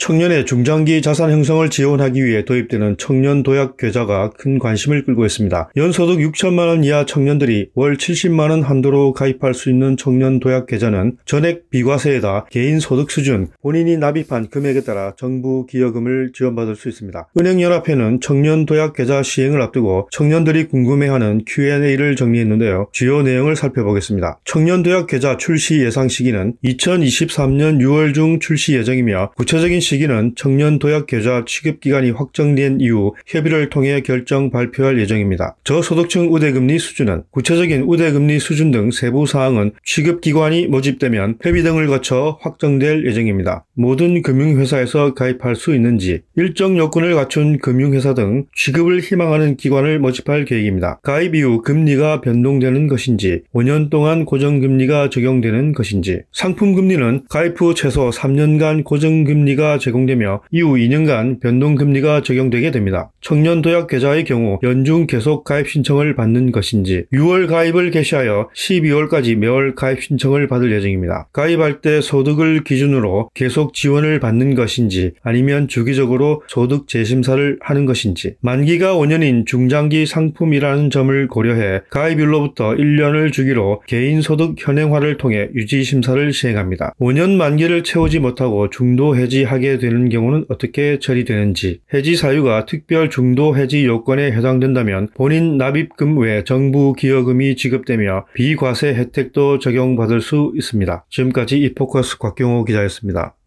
청년의 중장기 자산 형성을 지원하기 위해 도입되는 청년도약 계좌가 큰 관심을 끌고 있습니다. 연소득 6천만 원 이하 청년들이 월 70만 원 한도로 가입할 수 있는 청년도약 계좌는 전액 비과세에다 개인 소득 수준, 본인이 납입한 금액에 따라 정부 기여금을 지원받을 수 있습니다. 은행연합회는 청년도약 계좌 시행을 앞두고 청년들이 궁금해하는 Q&A를 정리했는데요. 주요 내용을 살펴보겠습니다. 청년도약 계좌 출시 예상 시기는 2023년 6월 중 출시 예정이며 구체적인 시기는 청년도약 계좌 취급기간이 확정된 이후 협의를 통해 결정 발표할 예정입니다. 저소득층 우대금리 수준은 구체적인 우대금리 수준 등 세부 사항은 취급기관이 모집되면 협의 등을 거쳐 확정될 예정입니다. 모든 금융회사에서 가입할 수 있는지, 일정 요건을 갖춘 금융회사 등 취급을 희망하는 기관을 모집할 계획입니다. 가입 이후 금리가 변동되는 것인지, 5년 동안 고정금리가 적용되는 것인지, 상품금리는 가입 후 최소 3년간 고정금리가 제공되며 이후 2년간 변동금리가 적용되게 됩니다. 청년도약 계좌의 경우 연중 계속 가입 신청을 받는 것인지, 6월 가입을 개시하여 12월까지 매월 가입 신청을 받을 예정입니다. 가입할 때 소득을 기준으로 계속 지원을 받는 것인지 아니면 주기적으로 소득 재심사를 하는 것인지, 만기가 5년인 중장기 상품이라는 점을 고려해 가입일로부터 1년을 주기로 개인소득 현행화를 통해 유지심사를 시행합니다. 5년 만기를 채우지 못하고 중도 해지하게 되는 경우는 어떻게 처리되는지, 해지 사유가 특별 중도 해지 요건에 해당된다면 본인 납입금 외 정부 기여금이 지급되며 비과세 혜택도 적용받을 수 있습니다. 지금까지 이포커스 곽경호 기자였습니다.